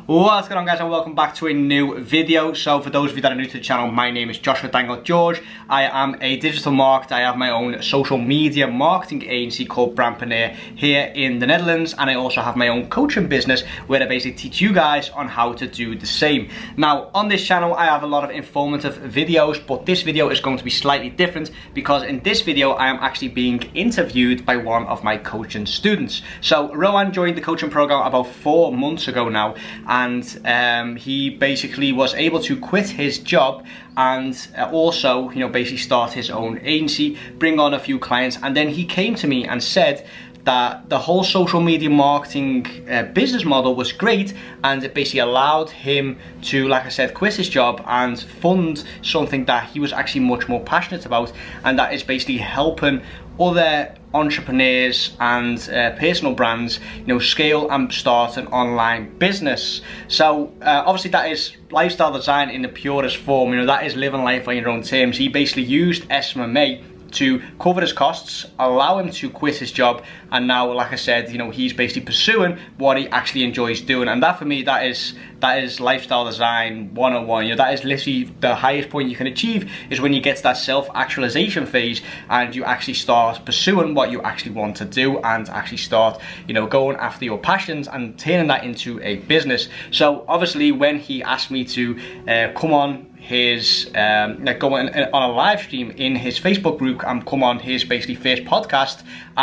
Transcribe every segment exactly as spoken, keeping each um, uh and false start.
What's going on, guys, and welcome back to a new video. So for those of you that are new to the channel, my name is Joshua Dangle George. I am a digital marketer. I have my own social media marketing agency called Brandpreneur here in the Netherlands, and I also have my own coaching business where I basically teach you guys on how to do the same. Now on this channel I have a lot of informative videos, but this video is going to be slightly different because in this video I am actually being interviewed by one of my coaching students. So Rowan joined the coaching program about four months ago now, and um, he basically was able to quit his job and uh, also, you know, basically start his own agency, bring on a few clients, and then he came to me and said that the whole social media marketing uh, business model was great, and it basically allowed him to, like I said, quit his job and fund something that he was actually much more passionate about, and that is basically helping other entrepreneurs and uh, personal brands, you know, scale and start an online business. So uh, obviously that is lifestyle design in the purest form. You know, that is living life on your own terms. He basically used S M M A to cover his costs, allow him to quit his job, and now, like I said, you know, he's basically pursuing what he actually enjoys doing. And that for me, that is that is lifestyle design one oh one. You know, that is literally the highest point you can achieve, is when you get to that self-actualization phase and you actually start pursuing what you actually want to do and actually start, you know, going after your passions and turning that into a business. So obviously when he asked me to uh, come on his um like go on, on a live stream in his Facebook group and come on his basically first podcast,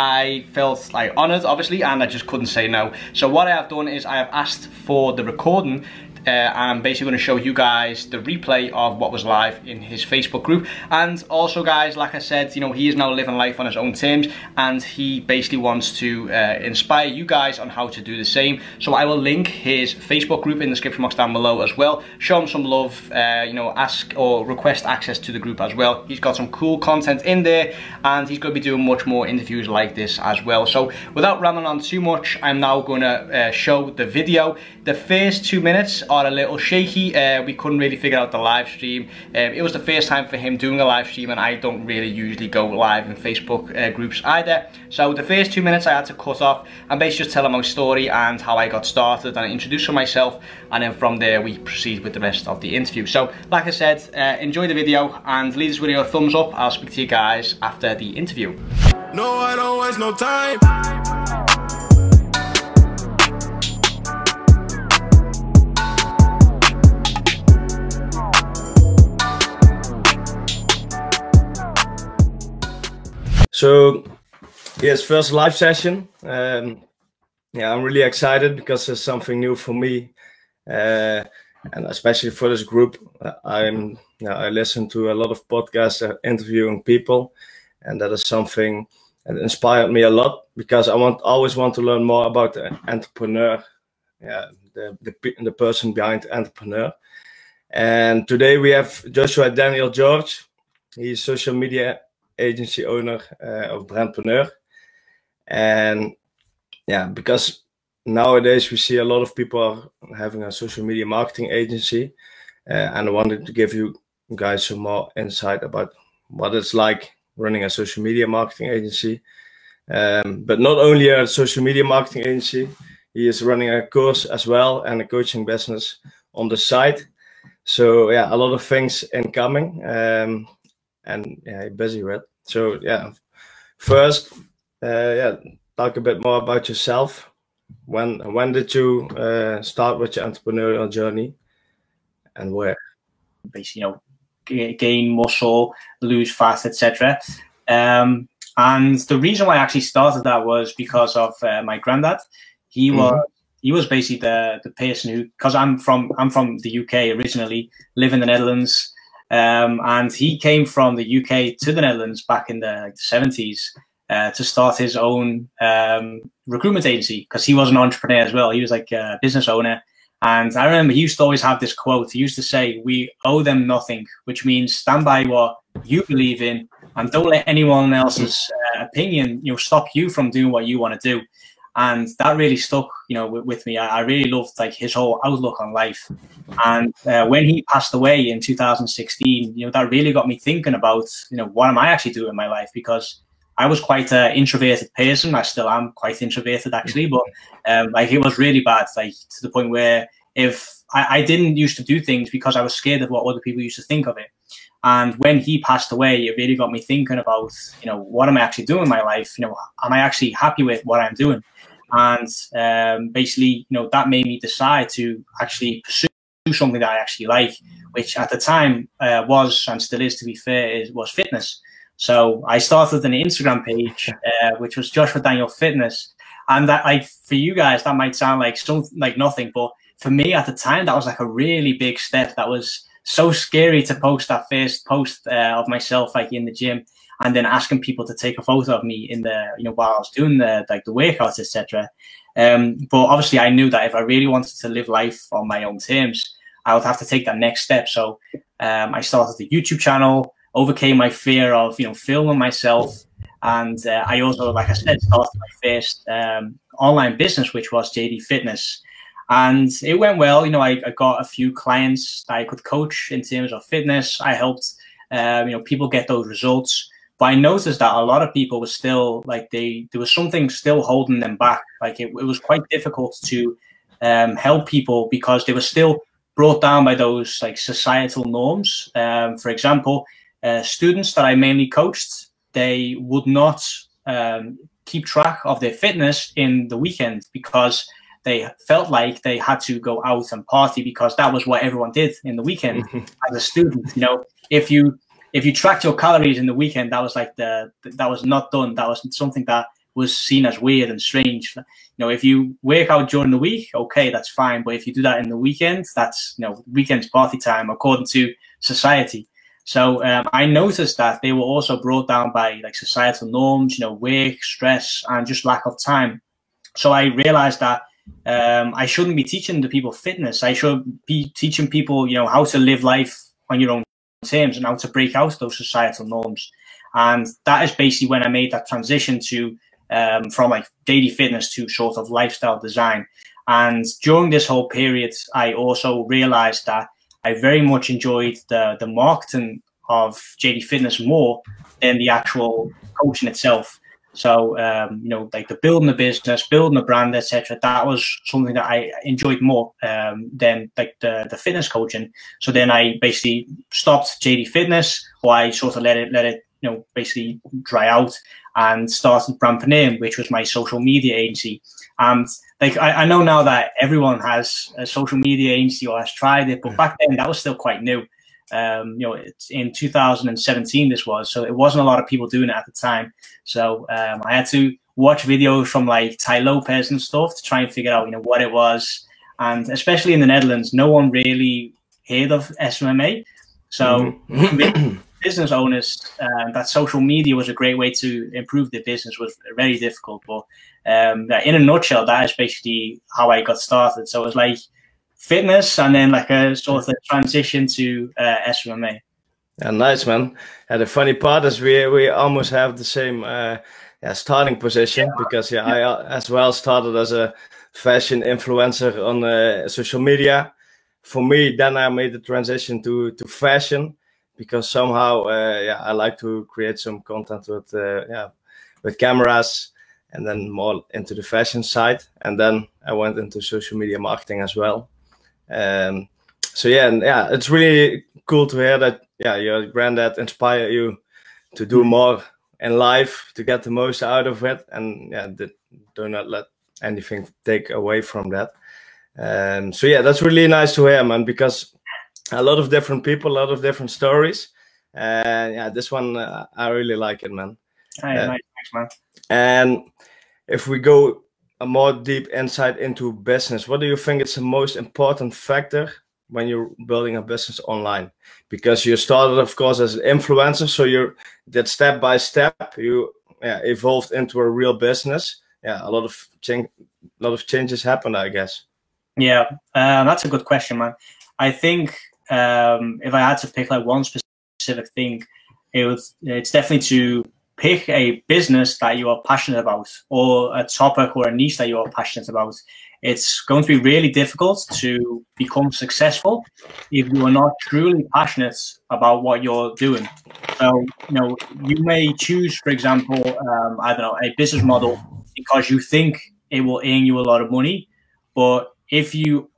I felt like honored, obviously, and I just couldn't say no. So what I have done is I have asked for the recording. Uh, I'm basically going to show you guys the replay of what was live in his Facebook group. And also, guys, like I said, you know, he is now living life on his own terms, and he basically wants to uh, inspire you guys on how to do the same. So I will link his Facebook group in the description box down below as well. Show him some love, uh, you know, ask or request access to the group as well. He's got some cool content in there, and he's going to be doing much more interviews like this as well. So without rambling on too much, I'm now going to uh, show the video. The first two minutes are a little shaky. Uh, we couldn't really figure out the live stream. Um, it was the first time for him doing a live stream, and I don't really usually go live in Facebook uh, groups either. So the first two minutes I had to cut off and basically just tell him my story and how I got started and introduce myself, and then from there we proceed with the rest of the interview. So like I said, uh, enjoy the video and leave this video a thumbs up. I'll speak to you guys after the interview. No, I don't waste no time. So, yes, first live session. Um, yeah, I'm really excited because it's something new for me, uh, and especially for this group. I'm, yeah, I listen to a lot of podcasts uh, interviewing people, and that is something that inspired me a lot because I want always want to learn more about the entrepreneur, yeah, the the, the person behind the entrepreneur. And today we have Joshua Daniel George. He's social media agency owner uh, of Brandpreneur, and yeah, because nowadays we see a lot of people are having a social media marketing agency, uh, and I wanted to give you guys some more insight about what it's like running a social media marketing agency. Um, but not only a social media marketing agency, he is running a course as well and a coaching business on the side. So yeah, a lot of things incoming. Um, and yeah, busy with. So yeah, first, uh, yeah, talk a bit more about yourself. When when did you uh, start with your entrepreneurial journey, and where? Basically, you know, gain muscle, lose fat, et cetera. Um, and the reason why I actually started that was because of uh, my granddad. He mm-hmm. was he was basically the the person who, because I'm from I'm from the U K originally, live in the Netherlands. Um, and he came from the U K to the Netherlands back in the, like, the seventies uh, to start his own um, recruitment agency, because he was an entrepreneur as well. He was like a business owner. And I remember he used to always have this quote. He used to say, "We owe them nothing," which means stand by what you believe in and don't let anyone else's uh, opinion, you know, stop you from doing what you want to do. And that really stuck, you know, with, with me. I, I really loved like his whole outlook on life. And uh, when he passed away in two thousand sixteen, you know, that really got me thinking about, you know, what am I actually doing in my life? Because I was quite an introverted person. I still am quite introverted, actually, but um, like it was really bad, like to the point where if I, I didn't used to do things because I was scared of what other people used to think of it. And when he passed away, it really got me thinking about, you know, what am I actually doing in my life? You know, am I actually happy with what I'm doing? And um, basically, you know, that made me decide to actually pursue something that I actually like, which at the time uh, was, and still is, to be fair, is, was fitness. So I started an Instagram page, uh, which was Joshua Daniel Fitness. And that, like, for you guys, that might sound like something like nothing, but for me at the time, that was like a really big step. That was so scary to post that first post uh, of myself, like in the gym, and then asking people to take a photo of me in the, you know, while I was doing the like the workouts, et cetera. Um, but obviously, I knew that if I really wanted to live life on my own terms, I would have to take that next step. So um, I started the YouTube channel, overcame my fear of, you know, filming myself. And uh, I also, like I said, started my first um, online business, which was J D Fitness. And it went well. You know, I, I got a few clients that I could coach in terms of fitness. I helped, um, you know, people get those results. But I noticed that a lot of people were still, like, they, there was something still holding them back. Like, it, it was quite difficult to um, help people because they were still brought down by those, like, societal norms. Um, for example, uh, students that I mainly coached, they would not um, keep track of their fitness in the weekend because they felt like they had to go out and party because that was what everyone did in the weekend as a student. You know, if you if you tracked your calories in the weekend, that was like the that was not done. That was something that was seen as weird and strange. You know, if you work out during the week, okay, that's fine. But if you do that in the weekend, that's, you know, weekend's party time according to society. So um, I noticed that they were also brought down by like societal norms, you know, work, stress, and just lack of time. So I realized that um, I shouldn't be teaching the people fitness. I should be teaching people, you know, how to live life on your own terms and how to break out those societal norms. And that is basically when I made that transition to um, from like daily fitness to sort of lifestyle design. And during this whole period, I also realized that I very much enjoyed the, the marketing of J D Fitness more than the actual coaching itself. So, um, you know, like the building a business, building a brand, et cetera. That was something that I enjoyed more um, than like the, the fitness coaching. So then I basically stopped J D Fitness, or I sort of let it, let it, you know, basically dry out and started Brandpreneur, which was my social media agency. And like, I, I know now that everyone has a social media agency or has tried it, but back then that was still quite new. Um, you know, it's in two thousand seventeen this was, so it wasn't a lot of people doing it at the time. So um, I had to watch videos from like Tai Lopez and stuff to try and figure out, you know, what it was. And especially in the Netherlands, no one really heard of S M M A. So mm-hmm. business owners, uh, that social media was a great way to improve their business was very difficult. But um, in a nutshell, that is basically how I got started. So it was like fitness and then like a sort of transition to uh, S M M A. Yeah, nice, man. And the funny part is we we almost have the same uh, yeah, starting position yeah. because yeah, I as well started as a fashion influencer on uh, social media. For me, then I made the transition to to fashion because somehow uh, yeah, I like to create some content with uh, yeah with cameras and then more into the fashion side. And then I went into social media marketing as well. Um, so yeah, and yeah, it's really cool to hear that yeah, your granddad inspired you to do more in life, to get the most out of it, and yeah, do not let anything take away from that. Um, so yeah, that's really nice to hear, man, because a lot of different people, a lot of different stories, and yeah, this one uh, I really like it, man. Hey, uh, nice, thanks, man. And if we go a more deep insight into business, what do you think is the most important factor when you're building a business online? Because you started, of course, as an influencer, so you did step by step, you yeah, evolved into a real business. Yeah, a lot of change, a lot of changes happened, I guess. Yeah, uh, that's a good question, man. I think um, if I had to pick like one specific thing, it was it's definitely to pick a business that you are passionate about, or a topic or a niche that you are passionate about. It's going to be really difficult to become successful if you are not truly passionate about what you're doing. So, you know, you may choose, for example, um, I don't know, a business model because you think it will earn you a lot of money. But if you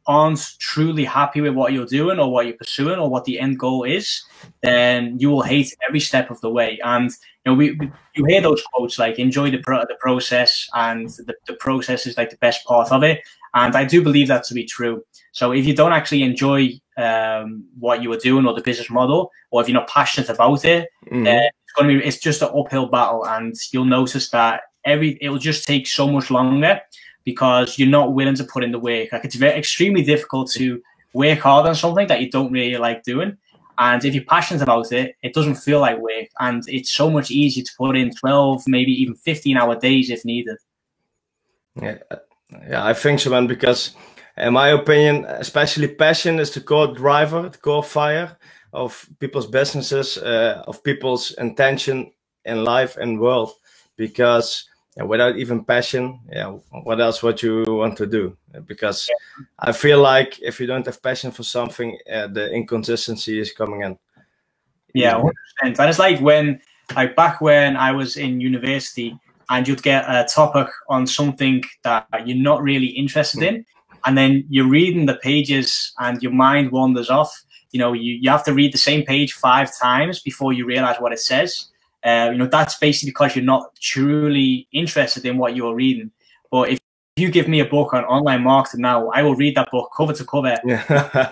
aren't truly happy with what you're doing or what you're pursuing or what the end goal is, then you will hate every step of the way. And you know, we, we you hear those quotes like "enjoy the pro the process," and the, the process is like the best part of it. And I do believe that to be true. So if you don't actually enjoy um, what you are doing or the business model, or if you're not passionate about it, mm-hmm. uh, it's going to be it's just an uphill battle, and you'll notice that every it will just take so much longer because you're not willing to put in the work. Like it's very extremely difficult to work hard on something that you don't really like doing. And if you're passionate about it, it doesn't feel like work, and it's so much easier to put in twelve, maybe even fifteen hour days if needed. Yeah, yeah, I think so, man, because in my opinion, especially passion is the core driver, the core fire of people's businesses, uh, of people's intention in life and world. Because yeah, without even passion, yeah, what else would you want to do? Because yeah. I feel like if you don't have passion for something, uh, the inconsistency is coming in. Yeah, one hundred percent. And it's like when, like back when I was in university, and you'd get a topic on something that you're not really interested mm. in, and then you're reading the pages and your mind wanders off. You know, you, you have to read the same page five times before you realize what it says. Uh, you know, that's basically because you're not truly interested in what you're reading. But if you give me a book on online marketing now, I will read that book cover to cover yeah.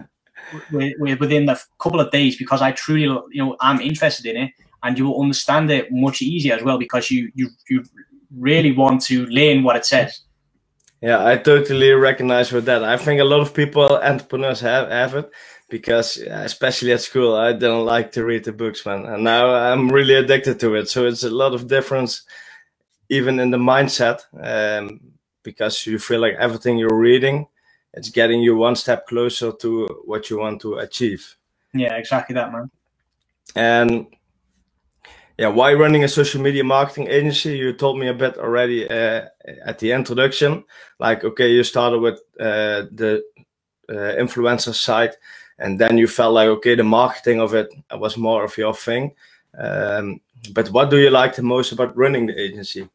within a couple of days because I truly, you know, I'm interested in it, and you will understand it much easier as well because you you you really want to learn what it says. Yeah, I totally recognize with that. I think a lot of people, entrepreneurs, have have it. Because especially at school, I didn't like to read the books, man. And now I'm really addicted to it. So it's a lot of difference even in the mindset, um, because you feel like everything you're reading, it's getting you one step closer to what you want to achieve. Yeah, exactly that, man. And yeah, why running a social media marketing agency? You told me a bit already uh, at the introduction. Like, okay, you started with uh, the uh, influencer side. And then you felt like, okay, the marketing of it was more of your thing. Um, but what do you like the most about running the agency?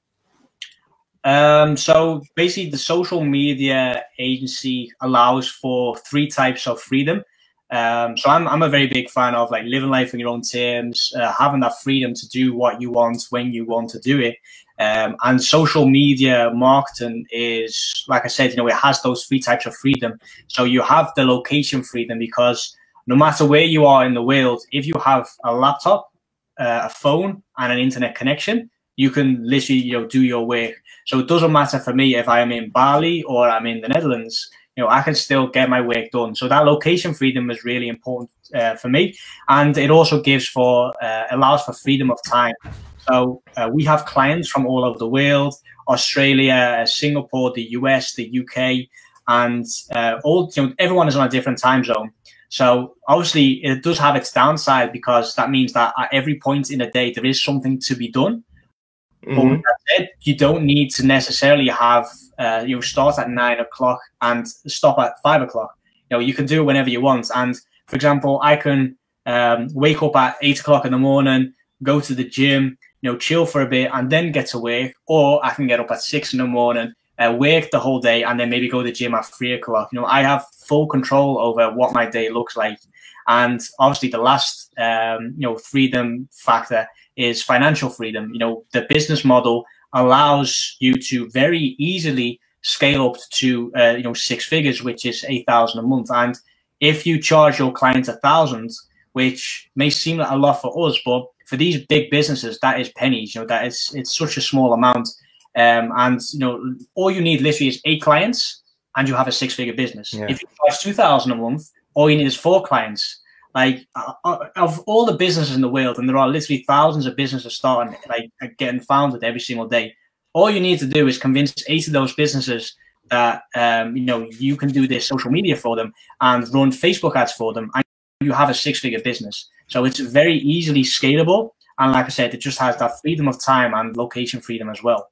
Um, so basically, the social media agency allows for three types of freedom. Um, so I'm, I'm a very big fan of like living life on your own terms, uh, having that freedom to do what you want when you want to do it. Um, and social media marketing is, like I said, you know, it has those three types of freedom. So you have the location freedom because no matter where you are in the world, if you have a laptop, uh, a phone, and an internet connection, you can literally, you know, do your work. So it doesn't matter for me if I'm in Bali or I'm in the Netherlands. You know, I can still get my work done. So that location freedom is really important uh, for me, and it also gives for uh, allows for freedom of time. So uh, we have clients from all over the world: Australia, Singapore, the U S, the U K, and uh, all. You know, everyone is on a different time zone. So obviously, it does have its downside because that means that at every point in the day there is something to be done. Mm-hmm. But with that said, you don't need to necessarily have uh, you know, start at nine o'clock and stop at five o'clock. You know, you can do it whenever you want. And for example, I can um, wake up at eight o'clock in the morning, go to the gym, you know, chill for a bit, and then get to work. Or I can get up at six in the morning, uh, work the whole day, and then maybe go to the gym at three o'clock. You know, I have full control over what my day looks like. And obviously, the last um, you know, freedom factor is financial freedom. You know, the business model allows you to very easily scale up to uh, you know, six figures, which is eight thousand a month. And if you charge your clients a thousand, which may seem like a lot for us, but for these big businesses, that is pennies. You know, that is it's such a small amount. Um, and you know, all you need literally is eight clients, and you have a six-figure business. Yeah. If you charge two thousand a month, all you need is four clients. Like uh, of all the businesses in the world, and there are literally thousands of businesses starting, like getting founded every single day. All you need to do is convince eight of those businesses that um, you know, you can do their social media for them and run Facebook ads for them, and you have a six-figure business. So it's very easily scalable, and like I said, it just has that freedom of time and location freedom as well.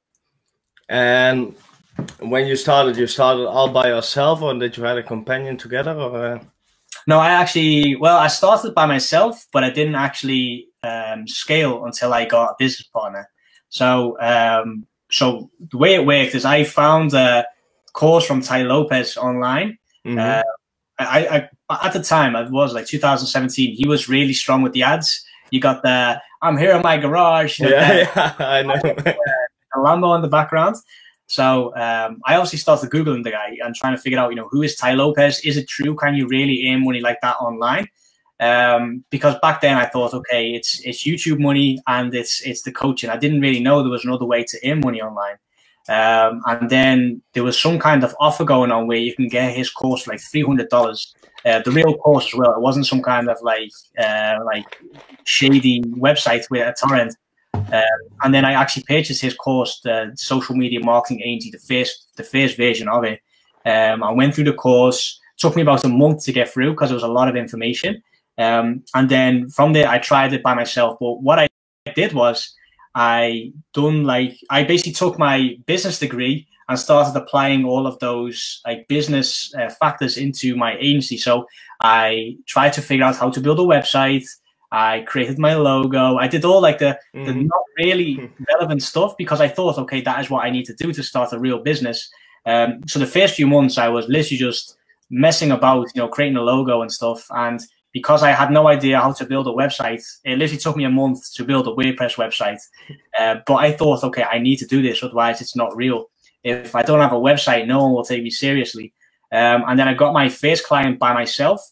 And when you started, you started all by yourself, or did you have a companion together, or? Uh... No, I actually, well, I started by myself, but I didn't actually um, scale until I got a business partner. So, um, so the way it worked is I found a course from Tai Lopez online, Mm-hmm. uh, I, I at the time it was like two thousand seventeen. He was really strong with the ads. You got the "I'm here in my garage," you know, yeah, the, yeah, I know, the Lambo in the background. So um, I obviously started googling the guy and trying to figure out, you know, who is Tai Lopez? Is it true? Can you really earn money like that online? Um, because back then I thought, okay, it's it's YouTube money and it's it's the coaching. I didn't really know there was another way to earn money online. Um, and then there was some kind of offer going on where you can get his course for like three hundred dollars. Uh, the real course as well. It wasn't some kind of like uh, like shady website with a torrent. Um, and then I actually purchased his course, the Social Media Marketing Agency, the first the first version of it. Um, I went through the course. It took me about a month to get through because there was a lot of information. Um, and then from there, I tried it by myself. But what I did was I done like I basically took my business degree and started applying all of those like business uh, factors into my agency. So I tried to figure out how to build a website. I created my logo. I did all like the, mm-hmm. the not really relevant stuff because I thought, okay, that is what I need to do to start a real business. Um, so the first few months I was literally just messing about, you know, creating a logo and stuff. And because I had no idea how to build a website, it literally took me a month to build a WordPress website. Uh, but I thought, okay, I need to do this, otherwise it's not real. If I don't have a website, no one will take me seriously. Um, and then I got my first client by myself.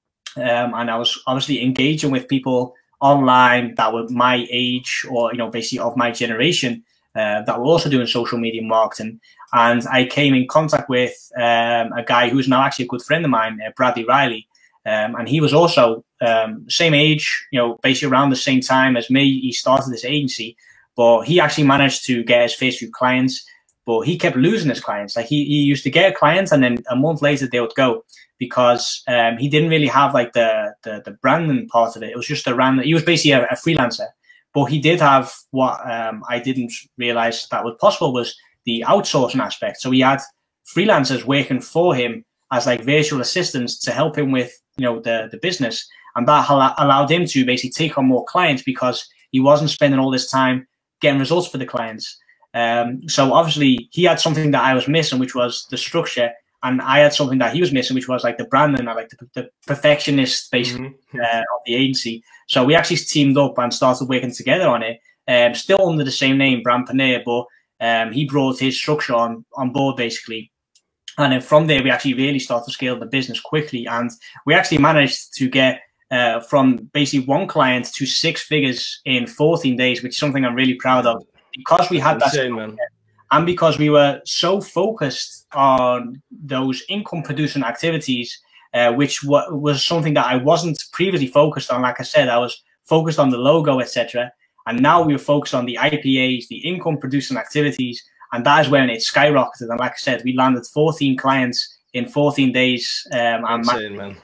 Um, and I was obviously engaging with people online that were my age or, you know, basically of my generation uh, that were also doing social media marketing. And I came in contact with um, a guy who's now actually a good friend of mine, uh, Bradley Riley. Um, and he was also um, same age, you know, basically around the same time as me. He started this agency, but he actually managed to get his first few clients, but he kept losing his clients. Like he, he used to get a client and then a month later they would go because um, he didn't really have like the, the, the branding part of it. It was just a random, he was basically a, a freelancer, but he did have what um, I didn't realize that was possible was the outsourcing aspect. So he had freelancers working for him as like virtual assistants to help him with, you know, the, the business. And that allowed him to basically take on more clients because he wasn't spending all this time getting results for the clients. Um, so obviously he had something that I was missing, which was the structure. And I had something that he was missing, which was like the branding, like the, the perfectionist basically mm-hmm. uh, of the agency. So we actually teamed up and started working together on it, um, still under the same name, Brand Panay, but um, he brought his structure on, on board basically. And then from there, we actually really started to scale the business quickly. And we actually managed to get uh, from basically one client to six figures in fourteen days, which is something I'm really proud of because we had that. Insane, man. And because we were so focused on those income producing activities, uh, which was something that I wasn't previously focused on. Like I said, I was focused on the logo, et cetera. And now we were focused on the I P As, the income producing activities. And that is when it skyrocketed. And like I said, we landed fourteen clients in fourteen days. Um, Insane, man.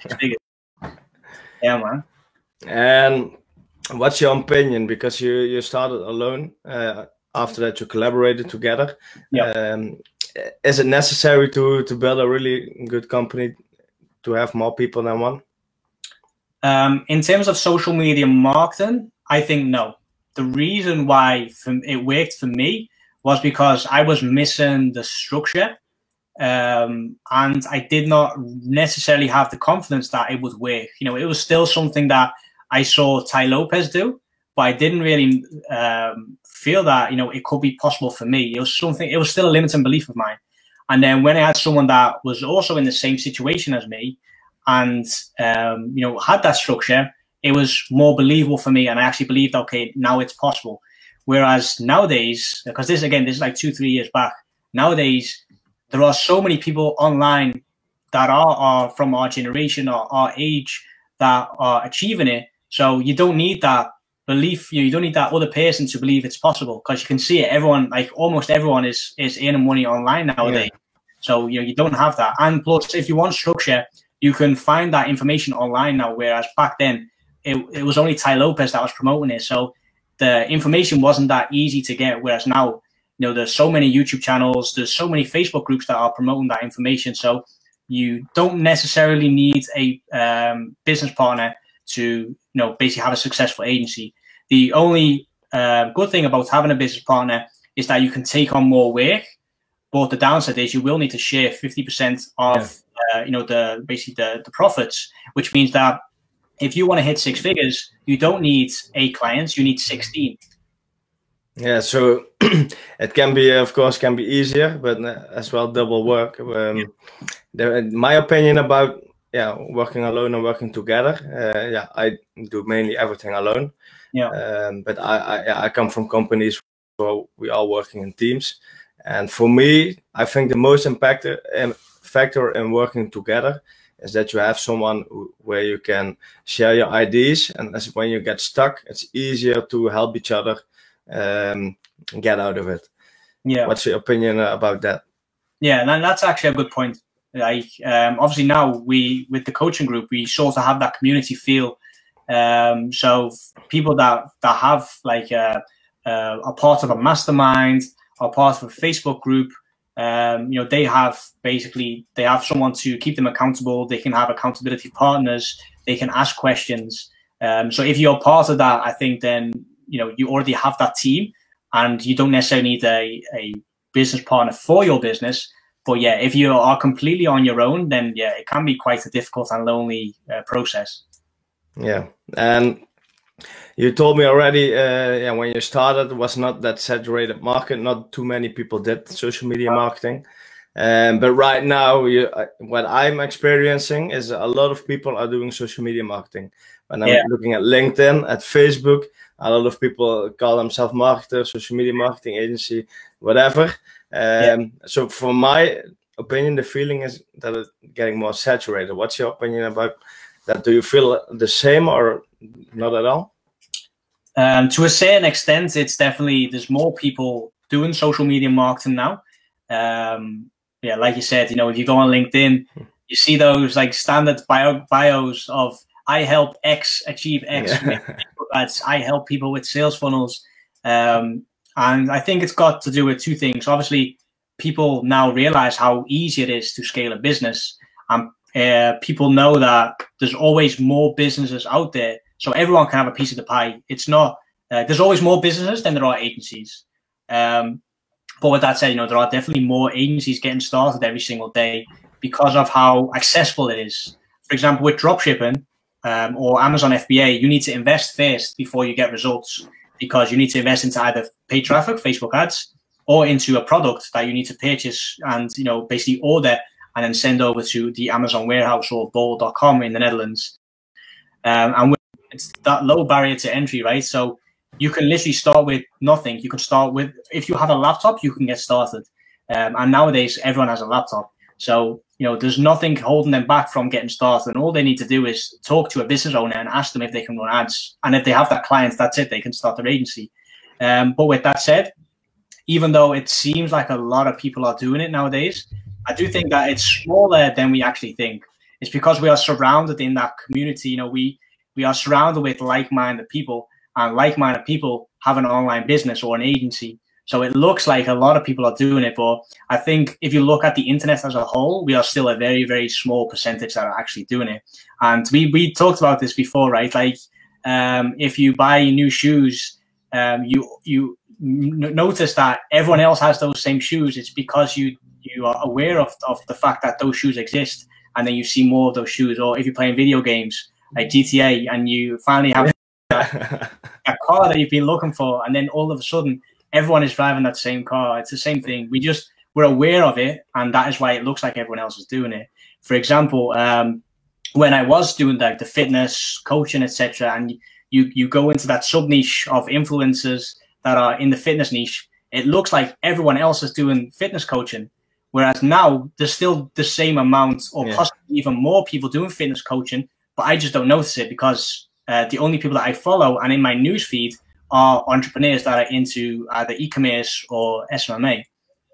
Yeah, man. And what's your opinion? Because you, you started alone. Uh, after that, you collaborated together. Yeah. Um, is it necessary to, to build a really good company to have more people than one? Um, in terms of social media marketing, I think no. The reason why it worked for me was because I was missing the structure um, and I did not necessarily have the confidence that it would work. You know, it was still something that I saw Tai Lopez do, but I didn't really um, feel that, you know, it could be possible for me. It was something, it was still a limiting belief of mine. And then when I had someone that was also in the same situation as me and, um, you know, had that structure, it was more believable for me. And I actually believed, okay, now it's possible. Whereas nowadays, because this, again, this is like two, three years back, nowadays, there are so many people online that are, are from our generation or our age that are achieving it. So you don't need that belief, you know, you don't need that other person to believe it's possible because you can see it. Everyone, like almost everyone is, is earning money online nowadays. Yeah. So, you know, you don't have that. And plus, if you want structure, you can find that information online now, whereas back then, it, it was only Tai Lopez that was promoting it. So the information wasn't that easy to get, whereas now, you know, there's so many YouTube channels, there's so many Facebook groups that are promoting that information. So you don't necessarily need a um, business partner to, you know, basically have a successful agency. The only uh, good thing about having a business partner is that you can take on more work, but the downside is you will need to share fifty percent of yeah. uh, you know the basically the, the profits, which means that if you want to hit six figures, you don't need eight clients, you need sixteen. Yeah, so it can be, of course, can be easier, but as well double work. Um, yeah. the, my opinion about yeah working alone and working together. Uh, yeah, I do mainly everything alone. Yeah. Um, but I, I I come from companies where we are working in teams, and for me, I think the most impact um, factor in working together is that you have someone who, where you can share your ideas, and as when you get stuck, it's easier to help each other um, get out of it. Yeah. What's your opinion about that? Yeah, and that's actually a good point. Like, um, obviously now we, with the coaching group, we sort of have that community feel. Um, so people that, that have like a, a, a part of a mastermind or part of a Facebook group, um, you know, they have basically, they have someone to keep them accountable. They can have accountability partners. They can ask questions. Um, so if you're part of that, I think then, you know, you already have that team and you don't necessarily need a, a business partner for your business. But yeah, if you are completely on your own, then yeah, it can be quite a difficult and lonely uh, process. Yeah, and you told me already, uh, yeah, when you started, it was not that saturated market. Not too many people did social media marketing. Um, but right now, you, uh, what I'm experiencing is a lot of people are doing social media marketing. When I'm yeah. looking at LinkedIn, at Facebook, a lot of people call themselves marketers, social media marketing agency, whatever. Um, yeah. So from my opinion, the feeling is that it's getting more saturated. What's your opinion about that? Do you feel the same or not at all? Um, to a certain extent, it's definitely, there's more people doing social media marketing now. Um, yeah, like you said, you know, if you go on LinkedIn, you see those like standard bio bios of I help X achieve X. Yeah. Ads. I help people with sales funnels. Um, and I think it's got to do with two things. Obviously, people now realize how easy it is to scale a business. And uh, people know that there's always more businesses out there. So everyone can have a piece of the pie. It's not, uh, there's always more businesses than there are agencies. Um, but with that said, you know, there are definitely more agencies getting started every single day because of how accessible it is. For example, with dropshipping um, or Amazon F B A, you need to invest first before you get results because you need to invest into either paid traffic, Facebook ads, or into a product that you need to purchase and, you know, basically order and then send over to the Amazon warehouse or bol dot com in the Netherlands. Um, and with it's that low barrier to entry, right? So you can literally start with nothing. You can start with, if you have a laptop, you can get started. Um, and nowadays, everyone has a laptop. So, you know, there's nothing holding them back from getting started. And all they need to do is talk to a business owner and ask them if they can run ads. And if they have that client, that's it. They can start their agency. Um, but with that said, even though it seems like a lot of people are doing it nowadays, I do think that it's smaller than we actually think. It's because we are surrounded in that community. You know, we, we are surrounded with like-minded people, and like-minded people have an online business or an agency. So it looks like a lot of people are doing it, but I think if you look at the internet as a whole, we are still a very, very small percentage that are actually doing it. And we, we talked about this before, right? Like um, if you buy new shoes, um, you you notice that everyone else has those same shoes. It's because you you are aware of, of the fact that those shoes exist, and then you see more of those shoes. Or if you're playing video games, like G T A, and you finally have a, a car that you've been looking for, and then all of a sudden everyone is driving that same car. It's the same thing. We just, we're aware of it, and that is why it looks like everyone else is doing it. For example, um, when I was doing like the fitness coaching, et cetera, and you you go into that sub niche of influencers that are in the fitness niche, it looks like everyone else is doing fitness coaching. Whereas now there's still the same amount or yeah. possibly even more people doing fitness coaching, but I just don't notice it because uh, the only people that I follow and in my news feed are entrepreneurs that are into either e-commerce or S M M A.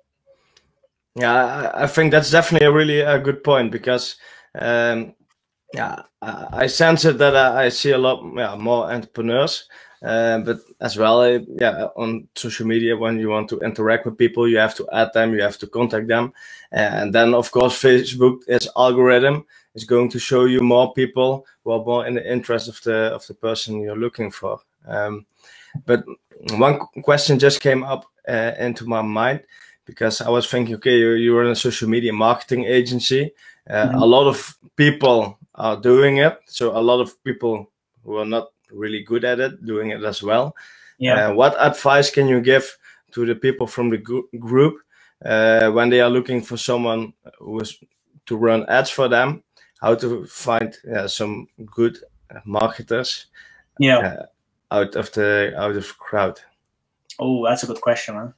Yeah, I think that's definitely a really a good point because um, yeah, I sense it that I see a lot yeah, more entrepreneurs, uh, but as well, uh, yeah, on social media, when you want to interact with people, you have to add them, you have to contact them, and then of course Facebook is algorithm is going to show you more people who are more in the interest of the of the person you're looking for. Um, but one question just came up uh, into my mind because I was thinking, okay, you you run a social media marketing agency. Uh, Mm-hmm. A lot of people are doing it, so a lot of people who are not really good at it doing it as well. Yeah. Uh, what advice can you give to the people from the gr- group uh, when they are looking for someone who is to run ads for them? How to find uh, some good marketers Yeah. uh, out of the out of the crowd? Oh, that's a good question, man.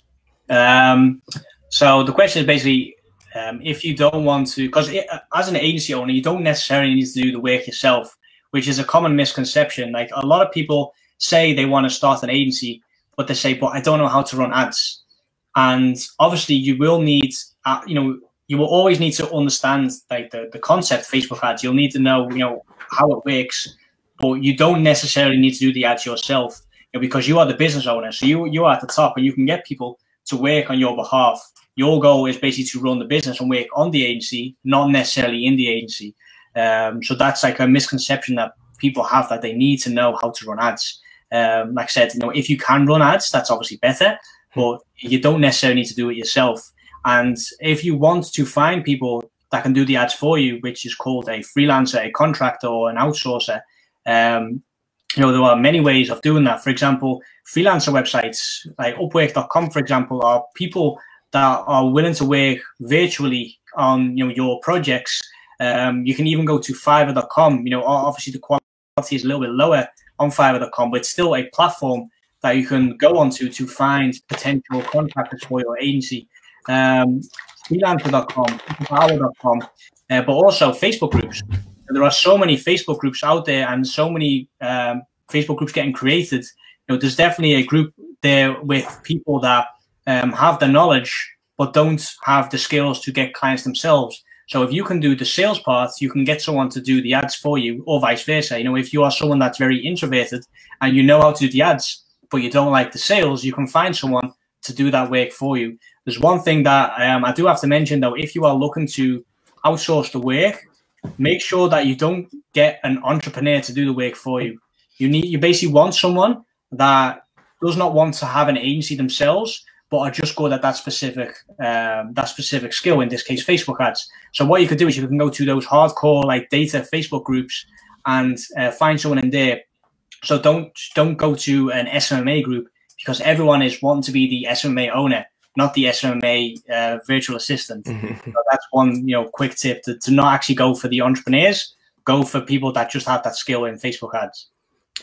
Um, so the question is basically, um, if you don't want to, because as an agency owner, you don't necessarily need to do the work yourself, which is a common misconception. Like a lot of people say they want to start an agency, but they say, but I don't know how to run ads. And obviously you will need, uh, you know, you will always need to understand like the, the concept Facebook ads. You'll need to know, you know, how it works, but you don't necessarily need to do the ads yourself, you know, because you are the business owner. So you, you are at the top and you can get people to work on your behalf. Your goal is basically to run the business and work on the agency, not necessarily in the agency. Um, so that's like a misconception that people have, that they need to know how to run ads. Um, like I said, you know, if you can run ads, that's obviously better, but you don't necessarily need to do it yourself. And if you want to find people that can do the ads for you, which is called a freelancer, a contractor, or an outsourcer, um, you know, there are many ways of doing that. For example, freelancer websites like Upwork dot com, for example, are people that are willing to work virtually on, you know, your projects. Um, you can even go to Fiverr dot com. You know, obviously the quality is a little bit lower on Fiverr dot com, but it's still a platform that you can go onto to find potential contractors for your agency. Um, freelancer dot com, Fiverr dot com, uh, but also Facebook groups. There are so many Facebook groups out there, and so many um, Facebook groups getting created. You know, there's definitely a group there with people that um, have the knowledge but don't have the skills to get clients themselves. So if you can do the sales part, you can get someone to do the ads for you, or vice versa. You know, if you are someone that's very introverted and you know how to do the ads, but you don't like the sales, you can find someone to do that work for you. There's one thing that um, I do have to mention, though. If you are looking to outsource the work, make sure that you don't get an entrepreneur to do the work for you. You need, you basically want someone that does not want to have an agency themselves, but are just good at that specific um, that specific skill. In this case, Facebook ads. So what you could do is you can go to those hardcore like data Facebook groups and uh, find someone in there. So don't don't go to an S M M A group, because everyone is wanting to be the S M M A owner, not the S M M A uh, virtual assistant. So that's one, you know, quick tip, to, to not actually go for the entrepreneurs. Go for people that just have that skill in Facebook ads.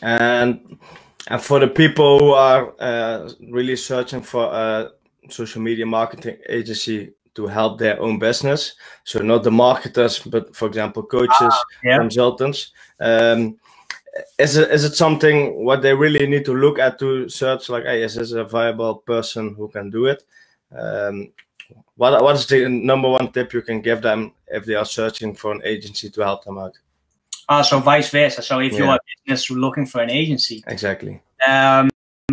And and for the people who are uh, really searching for a social media marketing agency to help their own business, so not the marketers, but for example, coaches, ah, yeah. consultants. Um, Is it, is it something what they really need to look at to search, like, hey, is this a viable person who can do it? Um, what, what is the number one tip you can give them if they are searching for an agency to help them out? Uh, so vice versa. So if yeah. you're a business looking for an agency. Exactly. Um,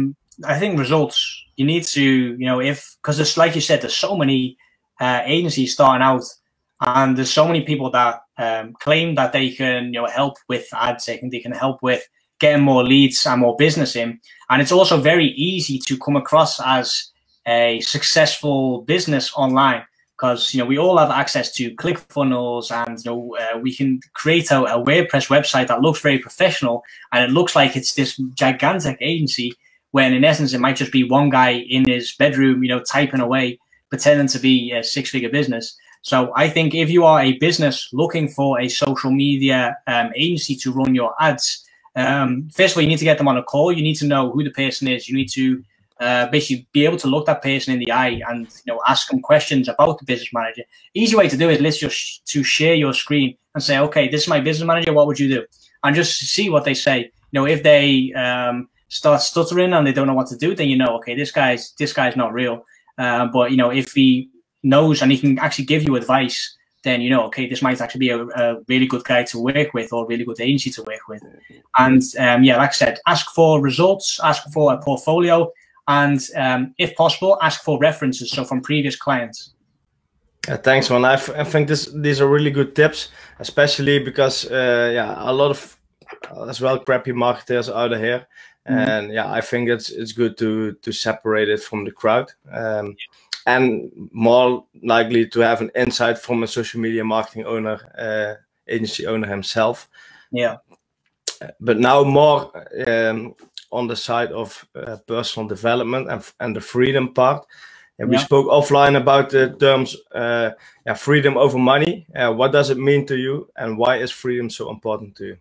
I think results, you need to, you know, if, because it's like you said, there's so many uh, agencies starting out, and there's so many people that um, claim that they can, you know, help with ads. They can, they can help with getting more leads and more business in. And it's also very easy to come across as a successful business online, because, you know, we all have access to ClickFunnels, and, you know, uh, we can create a, a WordPress website that looks very professional, and it looks like it's this gigantic agency, when in essence it might just be one guy in his bedroom, you know, typing away, pretending to be a six-figure business. So I think if you are a business looking for a social media um, agency to run your ads, um, first of all, you need to get them on a call. You need to know who the person is. You need to uh, basically be able to look that person in the eye and, you know, ask them questions about the business manager. Easy way to do it is let's just to share your screen and say, okay, this is my business manager. What would you do? And just see what they say. You know, if they um, start stuttering and they don't know what to do, then you know, okay, this guy's this guy's not real. Uh, but you know, if he knows and he can actually give you advice, then you know, okay, this might actually be a, a really good guy to work with, or a really good agency to work with. And um, yeah, like I said, ask for results, ask for a portfolio, and um, if possible, ask for references, so from previous clients. Yeah, thanks, man. I, f I think this these are really good tips, especially because uh, yeah, a lot of uh, as well crappy marketers out of here. Mm-hmm. And yeah, I think it's it's good to to separate it from the crowd. Um, and more likely to have an insight from a social media marketing owner, uh, agency owner himself. Yeah. But now more um, on the side of uh, personal development and, and the freedom part. And we yeah. spoke offline about the terms uh, yeah, freedom over money. Uh, what does it mean to you, and why is freedom so important to you?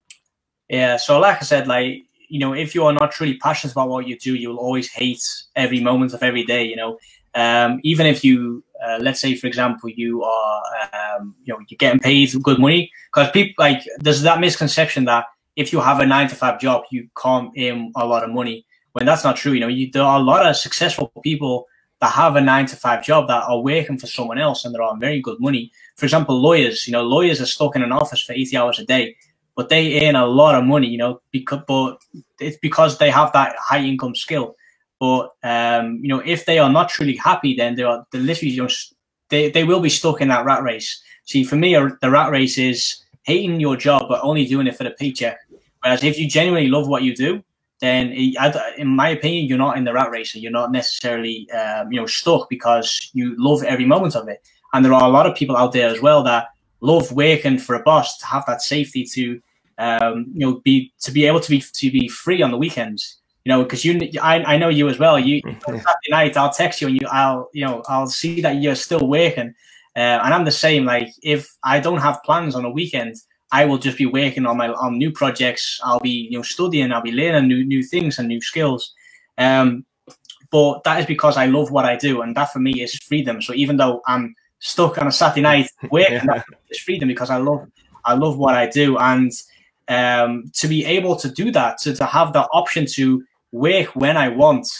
Yeah, so like I said, like, you know, if you are not truly passionate about what you do, you'll always hate every moment of every day, you know. Um, even if you, uh, let's say, for example, you are, um, you know, you're getting paid good money, because people, like, there's that misconception that if you have a nine to five job, you can't earn a lot of money, when that's not true. You know, you, there are a lot of successful people that have a nine to five job that are working for someone else and they're on very good money. For example, lawyers, you know, lawyers are stuck in an office for eighty hours a day, but they earn a lot of money, you know, because, but it's because they have that high income skill. But, um, you know, if they are not truly happy, then they are they literally just, they, they will be stuck in that rat race. See, for me, the rat race is hating your job, but only doing it for the paycheck. Whereas if you genuinely love what you do, then in my opinion, you're not in the rat race. You're not necessarily, um, you know, stuck because you love every moment of it. And there are a lot of people out there as well that love working for a boss, to have that safety to, um, you know, be to be able to be to be free on the weekends. You know, because you, I, I know you as well. You Saturday night, I'll text you and you, I'll, you know, I'll see that you're still working, uh, and I'm the same. Like, if I don't have plans on a weekend, I will just be working on my on new projects. I'll be, you know, studying. I'll be learning new new things and new skills. Um, but that is because I love what I do, and that for me is freedom. So even though I'm stuck on a Saturday night working, yeah. It's freedom because I love I love what I do, and um, to be able to do that, to to have the option to work when I want,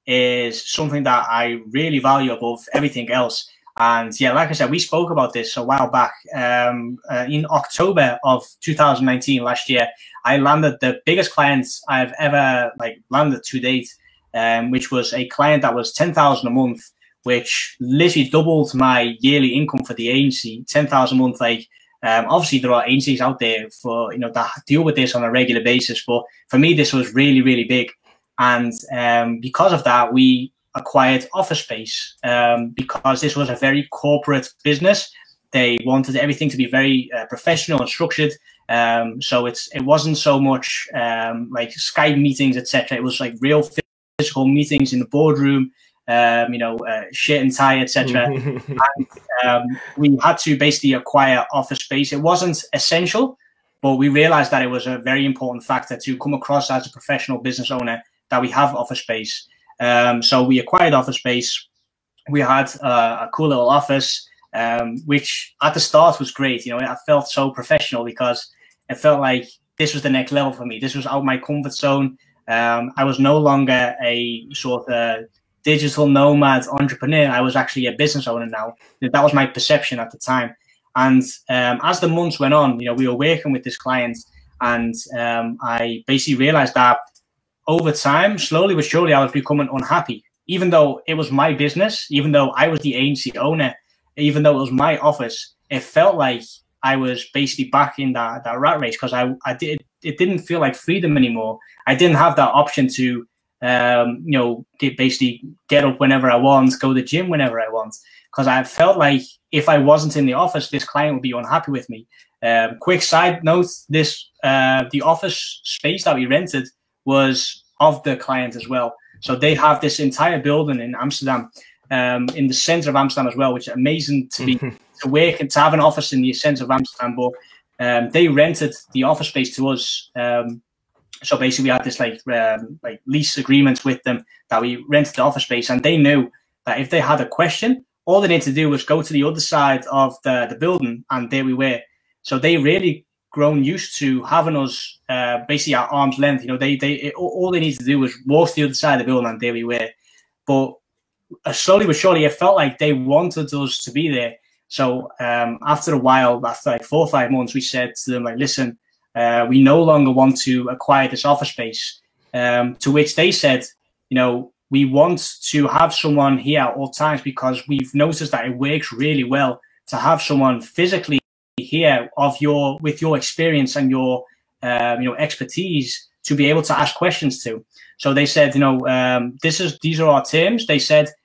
is something that I really value above everything else. And yeah, like I said, we spoke about this a while back. Um, uh, in October of two thousand nineteen, last year, I landed the biggest client I've ever like landed to date, um, which was a client that was ten thousand a month, which literally doubled my yearly income for the agency. ten thousand a month, like, um, obviously there are agencies out there for, you know, that deal with this on a regular basis, but for me, this was really, really big. And um, because of that, we acquired Office Space, um, because this was a very corporate business. They wanted everything to be very uh, professional and structured. Um, so it's it wasn't so much um, like Skype meetings, et cetera. It was like real physical meetings in the boardroom, um, you know, uh, shirt and tie, et cetera. And um, we had to basically acquire Office Space. It wasn't essential, but we realized that it was a very important factor to come across as a professional business owner, that we have Office Space. Um, so we acquired Office Space. We had uh, a cool little office, um, which at the start was great. You know, I felt so professional because it felt like this was the next level for me. This was out of my comfort zone. Um, I was no longer a sort of digital nomad entrepreneur. I was actually a business owner now. That was my perception at the time. And um, as the months went on, you know, we were working with this client, and um, I basically realized that over time, slowly but surely, I was becoming unhappy. Even though it was my business, even though I was the agency owner, even though it was my office, it felt like I was basically back in that, that rat race, because I, I did, it didn't feel like freedom anymore. I didn't have that option to, um, you know, get, basically get up whenever I want, go to the gym whenever I want, because I felt like if I wasn't in the office, this client would be unhappy with me. Um, quick side note, this uh, the office space that we rented was of the client as well. So they have this entire building in Amsterdam, um, in the center of Amsterdam as well, which is amazing to be to work and to have an office in the center of Amsterdam. But um, they rented the office space to us. Um, so basically, we had this like um, like lease agreements with them that we rented the office space, and they knew that if they had a question, all they needed to do was go to the other side of the the building, and there we were. So they really grown used to having us uh, basically at arm's length. You know, they they it, all they needed to do was walk to the other side of the building, and there we were. But uh, slowly but surely, it felt like they wanted us to be there. So um, after a while, after like four or five months, we said to them, like, listen, uh, we no longer want to acquire this office space. Um, to which they said, you know, we want to have someone here at all times, because we've noticed that it works really well to have someone physically here of your with your experience and your um, you know expertise to be able to ask questions to. So they said, you know, um, this is these are our terms. They said,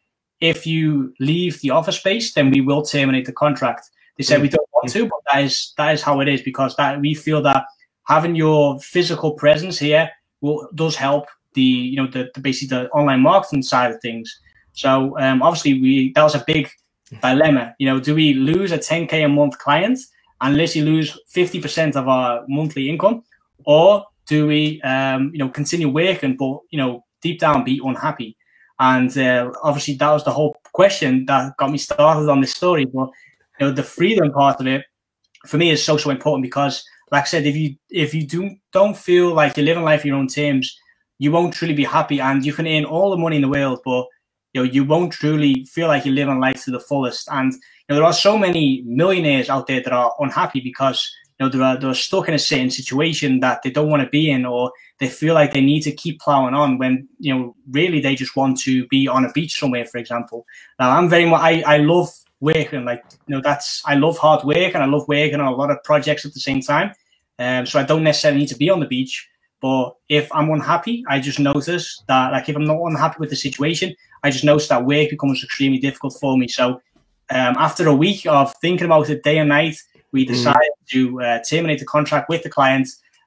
if you leave the office space, then we will terminate the contract. They said we don't want to, but that is that is how it is, because that we feel that having your physical presence here will does help the you know the, the basically the online marketing side of things. So um, obviously we that was a big dilemma. You know, do we lose a ten K a month client and literally lose fifty percent of our monthly income, or do we um, you know continue working but you know deep down be unhappy? And uh, obviously that was the whole question that got me started on this story. But you know, the freedom part of it for me is so so important, because like I said, if you if you do don't feel like you're living life on your own terms, you won't truly be happy, and you can earn all the money in the world, but you know you won't truly feel like you're living life to the fullest. And you know, there are so many millionaires out there that are unhappy because you know they're they're stuck in a certain situation that they don't want to be in, or they feel like they need to keep plowing on when you know really they just want to be on a beach somewhere, for example. Now I'm very much I I love working, like you know that's I love hard work, and I love working on a lot of projects at the same time. Um, so I don't necessarily need to be on the beach. But if I'm unhappy, I just notice that, like, if I'm not unhappy with the situation, I just notice that work becomes extremely difficult for me. So um, after a week of thinking about it day and night, we decided mm. to uh, terminate the contract with the client.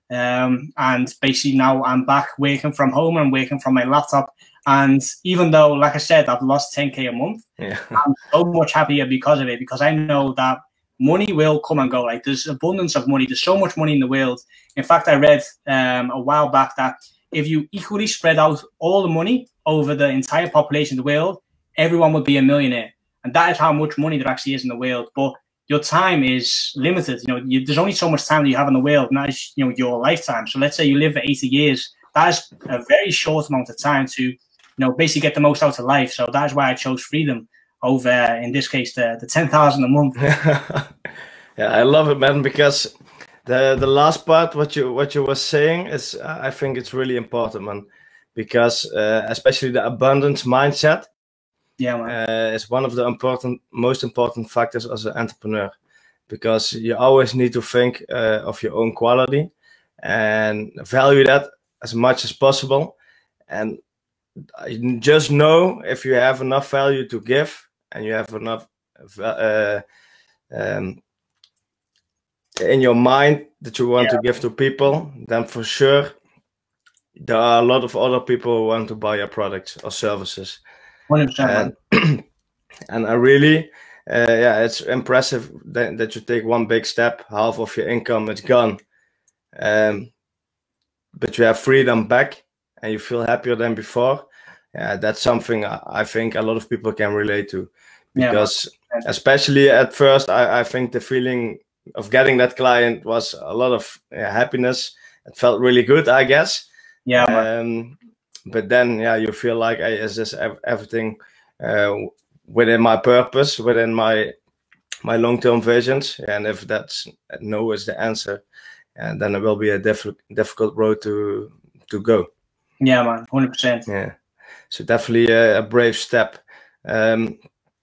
Um, and basically now I'm back working from home and working from my laptop. And even though, like I said, I've lost ten K a month, yeah. I'm so much happier because of it, because I know that money will come and go. Like, there's abundance of money. There's so much money in the world. In fact, I read um, a while back that if you equally spread out all the money over the entire population of the world, everyone would be a millionaire. And that is how much money there actually is in the world. But your time is limited. You know, you, there's only so much time that you have in the world, and that is, you know, your lifetime. So let's say you live for eighty years. That is a very short amount of time to, you know, basically get the most out of life. So that is why I chose freedom over, in this case, the, the ten thousand a month. Yeah, I love it, man, because the the last part, what you what you were saying, is I think it's really important, man, because uh, especially the abundance mindset, yeah, man. Uh, is one of the important, most important factors as an entrepreneur, because you always need to think uh, of your own quality and value that as much as possible, and just know if you have enough value to give and you have enough uh, um, in your mind that you want yeah. to give to people, then for sure there are a lot of other people who want to buy your products or services. one hundred percent. And, and I really, uh, yeah, it's impressive that, that you take one big step, half of your income is gone, um, but you have freedom back and you feel happier than before. Yeah, that's something I think a lot of people can relate to, because yeah, especially at first, I, I think the feeling of getting that client was a lot of yeah, happiness. It felt really good, I guess. Yeah. Um, but then, yeah, you feel like, hey, is this everything uh, within my purpose, within my my long-term visions? And if that's no is the answer, and then it will be a diff difficult road to to go. Yeah, man, one hundred percent. Yeah. So definitely a, a brave step. Um,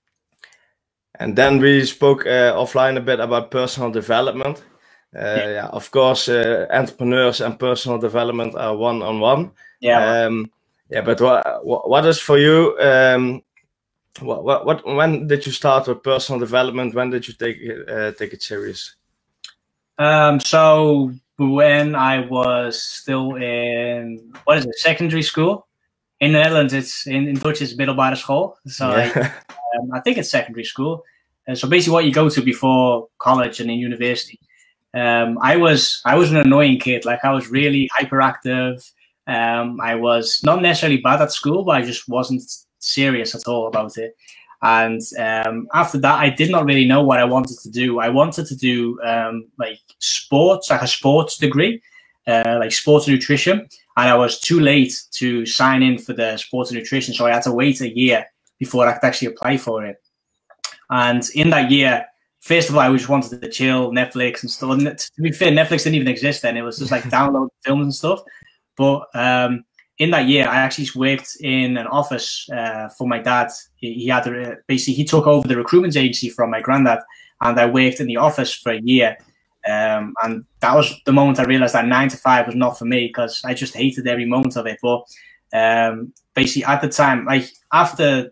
and then we spoke uh, offline a bit about personal development. Uh, yeah. yeah, of course, uh, entrepreneurs and personal development are one on one. Yeah. Um, yeah, but what what is for you? Um, what what what? When did you start with personal development? When did you take uh, take it serious? Um. So when I was still in, what is it, secondary school. In the Netherlands, it's in, in Dutch, it's middelbare school. So yeah. I, um, I think it's secondary school. Uh, so basically, what you go to before college and in university. Um, I was I was an annoying kid. Like, I was really hyperactive. Um, I was not necessarily bad at school, but I just wasn't serious at all about it. And um, after that, I did not really know what I wanted to do. I wanted to do um, like sports, like a sports degree, uh, like sports nutrition. And I was too late to sign in for the sports and nutrition, so I had to wait a year before I could actually apply for it. And in that year, first of all, I just wanted to chill, Netflix and stuff. And to be fair, Netflix didn't even exist then. It was just like download films and stuff. But um, in that year, I actually worked in an office uh, for my dad. He, he had a, basically he took over the recruitment agency from my granddad, and I worked in the office for a year. Um, and that was the moment I realized that nine to five was not for me, because I just hated every moment of it. But um, basically at the time, like after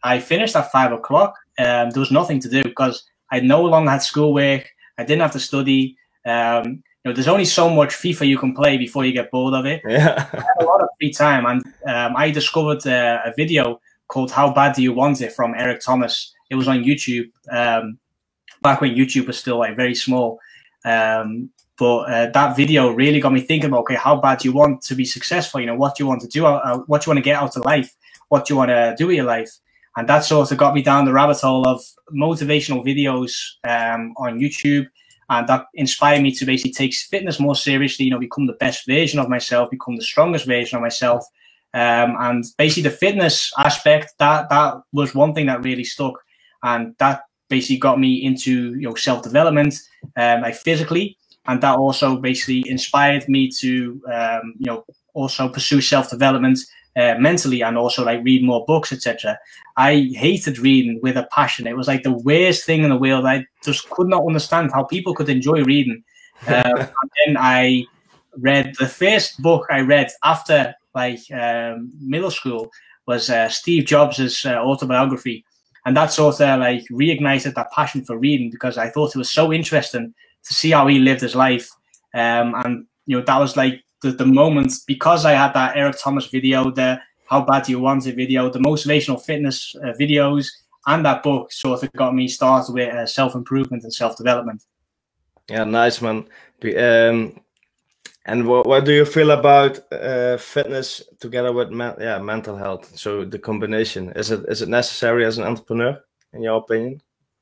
I finished at five o'clock. Um, there was nothing to do because I no longer had schoolwork. I didn't have to study. Um, you know, there's only so much FIFA you can play before you get bored of it. Yeah. I had a lot of free time, and um, I discovered uh, a video called "How Bad Do You Want It" from Eric Thomas. It was on YouTube um, back when YouTube was still like very small. Um, but uh, that video really got me thinking about, okay, how bad do you want to be successful? You know, what do you want to do? Uh, what do you want to get out of life? What do you want to do with your life? And that sort of got me down the rabbit hole of motivational videos um, on YouTube. And that inspired me to basically take fitness more seriously, you know, become the best version of myself, become the strongest version of myself. Um, and basically the fitness aspect, that that was one thing that really stuck. And that basically got me into, you know, self-development, um, like physically. And that also basically inspired me to, um, you know, also pursue self-development uh, mentally, and also like read more books, et cetera. I hated reading with a passion. It was like the worst thing in the world. I just could not understand how people could enjoy reading. Um, and then I read the first book I read after like um, middle school was uh, Steve Jobs's uh, autobiography, and that sort of like reignited that passion for reading because I thought it was so interesting to see how he lived his life. Um, and, you know, that was like the, the moment, because I had that Eric Thomas video, the How Bad Do You Want It video, the motivational fitness uh, videos, and that book sort of got me started with uh, self-improvement and self-development. Yeah, nice, man. Be- Um, and what, what do you feel about uh, fitness together with men- yeah, mental health? So the combination, is it is it necessary as an entrepreneur, in your opinion?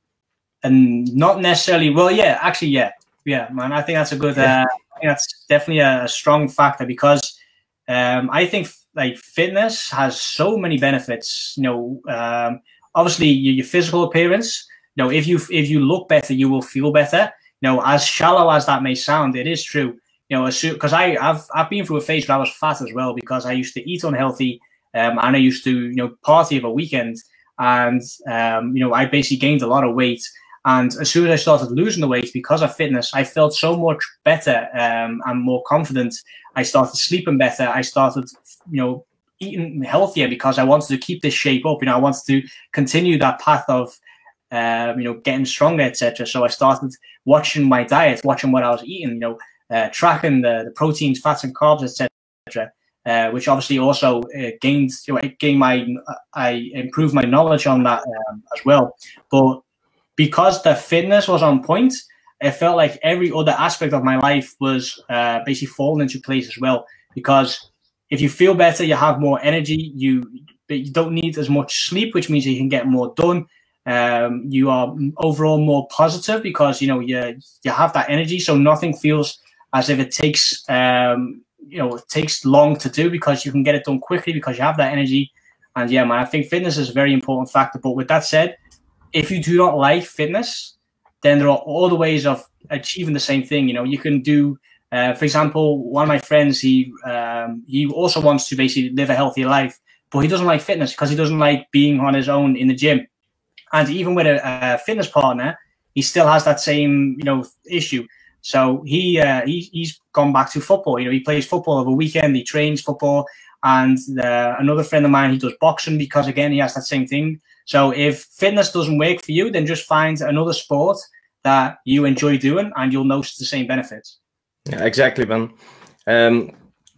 And not necessarily, well, yeah, actually, yeah, yeah, man. I think that's a good, uh, I think that's definitely a, a strong factor because um, I think like fitness has so many benefits. You know, um, obviously your, your physical appearance. You know, if you if you look better, you will feel better. You know, as shallow as that may sound, it is true. You know, because I I've I've been through a phase where I was fat as well because I used to eat unhealthy, um, and I used to you know party of a weekend, and um, you know I basically gained a lot of weight. And as soon as I started losing the weight because of fitness, I felt so much better um, and more confident. I started sleeping better. I started, you know, eating healthier because I wanted to keep this shape up. You know, I wanted to continue that path of, um, you know, getting stronger, et cetera. So I started watching my diet, watching what I was eating. You know, uh, tracking the, the proteins, fats, and carbs, et cetera. Uh, which obviously also uh, gained, you know, it gained my, I improved my knowledge on that um, as well. But because the fitness was on point, it felt like every other aspect of my life was uh, basically falling into place as well. Because if you feel better, you have more energy, you, you don't need as much sleep, which means you can get more done. Um, you are overall more positive because, you know, you, you have that energy. So nothing feels as if it takes, um, you know, it takes long to do because you can get it done quickly because you have that energy. And yeah, man, I think fitness is a very important factor. But with that said, if you do not like fitness, then there are other ways of achieving the same thing. You know, you can do, uh, for example, one of my friends, he um, he also wants to basically live a healthier life, but he doesn't like fitness because he doesn't like being on his own in the gym. And even with a, a fitness partner, he still has that same, you know, issue. So he, uh, he he's gone back to football. You know, he plays football over the weekend. He trains football. And uh, another friend of mine, he does boxing because, again, he has that same thing. So if fitness doesn't work for you, then just find another sport that you enjoy doing and you'll notice the same benefits. Yeah, exactly, man. Um,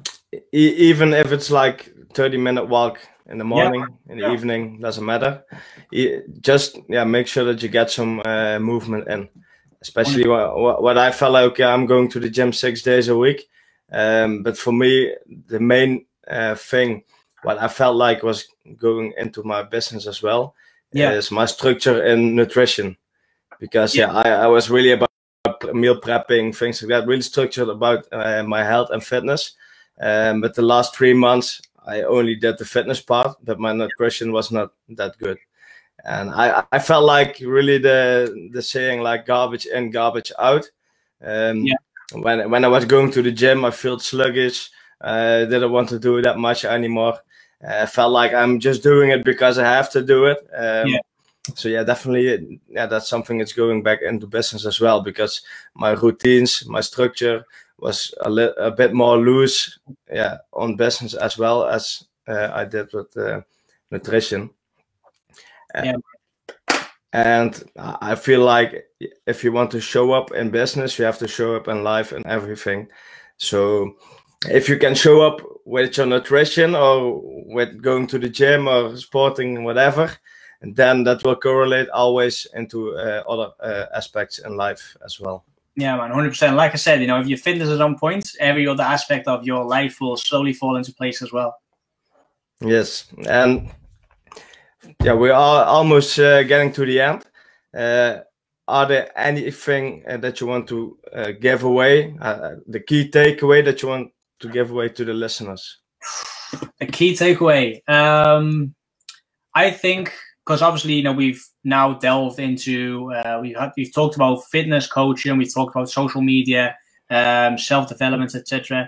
e- even if it's like thirty minute walk in the morning, yeah. in the yeah. evening, doesn't matter. E- just yeah, make sure that you get some uh, movement in. Especially what, what I felt like, okay, I'm going to the gym six days a week. Um, but for me, the main uh, thing, what I felt like was going into my business as well, yeah. is my structure in nutrition. Because yeah, yeah I, I was really about meal prepping, things like that, really structured about uh, my health and fitness. Um, but the last three months, I only did the fitness part, but my nutrition was not that good. And I, I felt like really the the saying like garbage in, garbage out. Um, yeah. When when I was going to the gym, I felt sluggish. I uh, didn't want to do that much anymore. I uh, felt like I'm just doing it because I have to do it. Um, yeah. So yeah, definitely, yeah, that's something that's going back into business as well, because my routines, my structure was a, li- a bit more loose, yeah, on business as well as uh, I did with uh, nutrition. Yeah. And I feel like if you want to show up in business, you have to show up in life and everything. So if you can show up with your nutrition or with going to the gym or sporting, whatever, and then that will correlate always into uh, other uh, aspects in life as well. Yeah, man, one hundred percent. Like I said, you know, if your fitness is on point, every other aspect of your life will slowly fall into place as well. Yes, and yeah, we are almost uh, getting to the end. Uh, are there anything uh, that you want to uh, give away? Uh, the key takeaway that you want to give away to the listeners? A key takeaway. Um, I think, because obviously, you know, we've now delved into, uh, we've had, we've talked about fitness coaching, we've talked about social media, um, self-development, et cetera.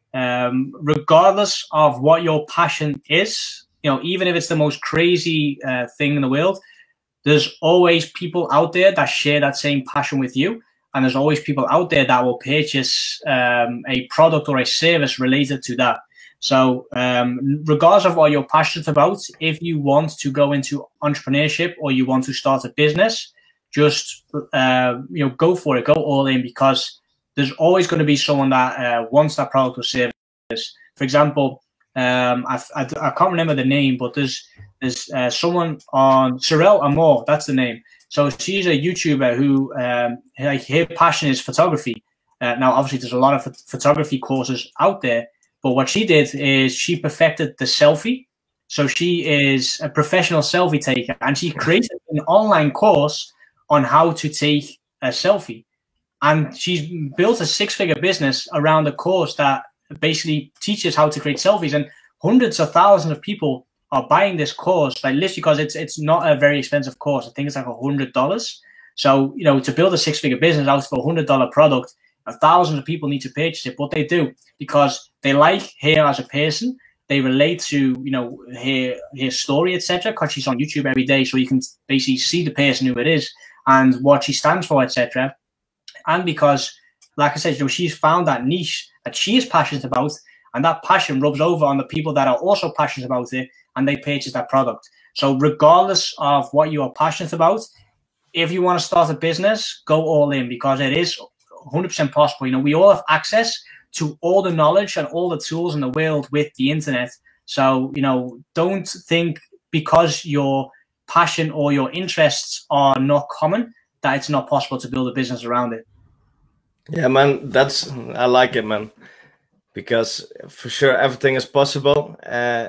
Um, regardless of what your passion is, you know, even if it's the most crazy uh, thing in the world, there's always people out there that share that same passion with you. And there's always people out there that will purchase um, a product or a service related to that. So um, regardless of what you're passionate about, if you want to go into entrepreneurship or you want to start a business, just uh, you know, go for it, go all in, because there's always going to be someone that uh, wants that product or service. For example, um, I, I, I can't remember the name, but there's there's uh, someone on Sorel Amor, that's the name. So she's a YouTuber who um, her, her passion is photography. Uh, now, obviously, there's a lot of photography courses out there, but what she did is she perfected the selfie. So she is a professional selfie taker, and she created an online course on how to take a selfie. And she's built a six-figure business around a course that basically teaches how to create selfies. And hundreds of thousands of people are buying this course, like literally, because it's it's not a very expensive course. I think it's like a hundred dollars. So, you know, to build a six-figure business out of a hundred dollar product, thousands of people need to purchase it. But they do, because they like her as a person. They relate to, you know, her her story, et cetera. Because she's on YouTube every day, so you can basically see the person who it is and what she stands for, et cetera. And because, like I said, you know, she's found that niche that she is passionate about, and that passion rubs over on the people that are also passionate about it, and they purchase that product. So regardless of what you are passionate about, if you want to start a business, go all in, because it is one hundred percent possible. You know, we all have access to all the knowledge and all the tools in the world with the internet. So, you know, don't think because your passion or your interests are not common that it's not possible to build a business around it. Yeah, man, that's, I like it, man, because for sure everything is possible. Uh,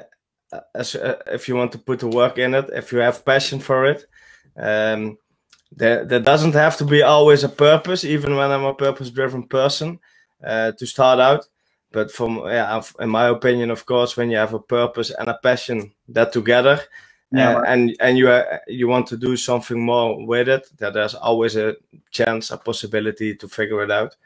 as uh, if you want to put the work in it, if you have passion for it, um, there there doesn't have to be always a purpose. Even when I'm a purpose-driven person, uh, to start out. But from yeah, in my opinion, of course, when you have a purpose and a passion, that together, yeah, uh, and and you uh, you want to do something more with it, that there's always a chance, a possibility to figure it out.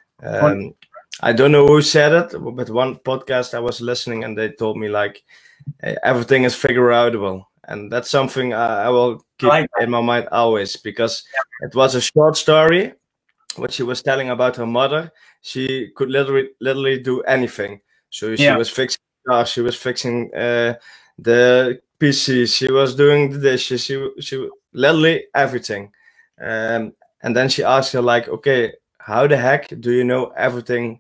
Um, I don't know who said it, but one podcast I was listening, and they told me like everything is figure outable, and that's something I, I will keep like in my mind always, because it was a short story what she was telling about her mother. She could literally literally do anything. So she yeah. was fixing cars, she was fixing uh, the P C, she was doing the dishes, she she literally everything. Um, and then she asked her like, okay, how the heck do you know everything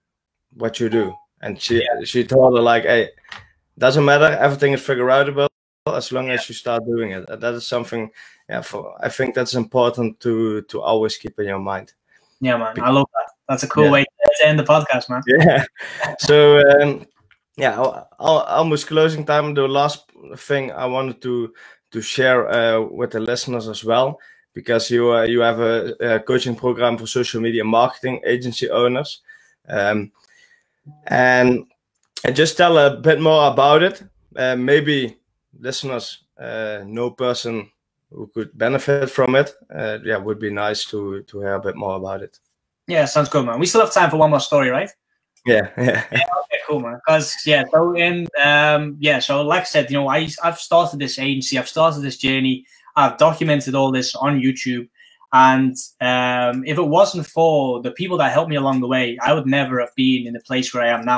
what you do? And she yeah. she told her like, hey, doesn't matter, everything is figure outable as long yeah. as you start doing it. That is something, yeah, for I think that's important to to always keep in your mind. Yeah, man, I love that. That's a cool yeah. way to end the podcast, man. Yeah. So um, yeah, almost closing time. The last thing I wanted to to share uh, with the listeners as well, because you uh, you have a, a coaching program for social media marketing agency owners, um, and and just tell a bit more about it. Uh, maybe listeners uh, know person who could benefit from it. Uh, yeah, would be nice to to hear a bit more about it. Yeah, sounds good, man. We still have time for one more story, right? Yeah, yeah. Yeah, okay, cool, man. Because yeah, so in um, yeah, so like I said, you know, I I've started this agency, I've started this journey, I've documented all this on YouTube, and um, if it wasn't for the people that helped me along the way, I would never have been in the place where I am now.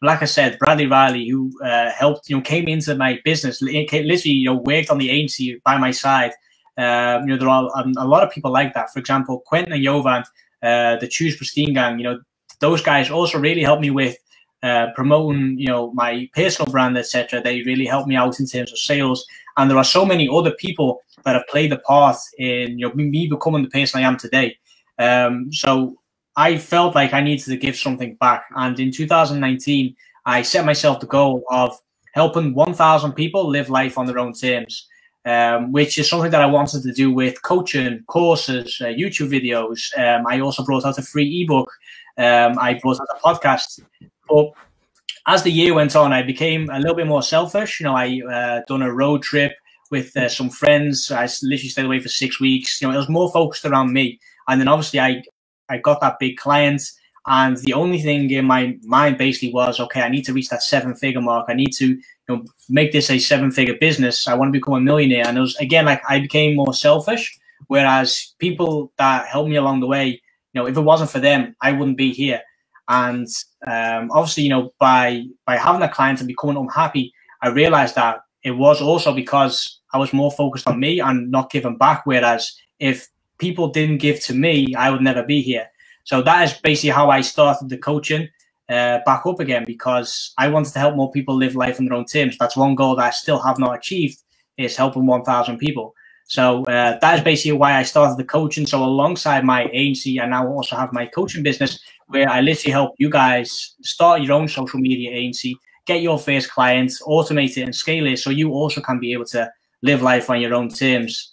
like I said, Bradley Riley, who uh, helped, you know, came into my business, literally, you know, worked on the agency by my side. Um, you know, there are um, a lot of people like that. For example, Quentin and Jovan, uh, the Choose Pristine gang, you know, those guys also really helped me with uh, promoting, you know, my personal brand, et cetera. They really helped me out in terms of sales. And there are so many other people that have played a part in, you know, me becoming the person I am today. Um, so I felt like I needed to give something back. And in two thousand nineteen, I set myself the goal of helping one thousand people live life on their own terms, um, which is something that I wanted to do with coaching, courses, uh, YouTube videos. Um, I also brought out a free ebook. Um, I brought out a podcast. But as the year went on, I became a little bit more selfish. You know, I uh, done a road trip with uh, some friends. I literally stayed away for six weeks. You know, it was more focused around me. And then obviously I I got that big client, and the only thing in my mind basically was, okay, I need to reach that seven-figure mark. I need to, you know, make this a seven-figure business. I want to become a millionaire. And it was, again, like I became more selfish, whereas people that helped me along the way, you know, if it wasn't for them, I wouldn't be here. And um, obviously, you know, by by having a client and becoming unhappy, I realized that it was also because I was more focused on me and not giving back. Whereas if people didn't give to me, I would never be here. So that is basically how I started the coaching uh, back up again, because I wanted to help more people live life on their own terms. That's one goal that I still have not achieved, is helping one thousand people. So uh, that is basically why I started the coaching. So alongside my agency, I now also have my coaching business, where I literally help you guys start your own social media agency, get your first clients, automate it and scale it, so you also can be able to live life on your own terms.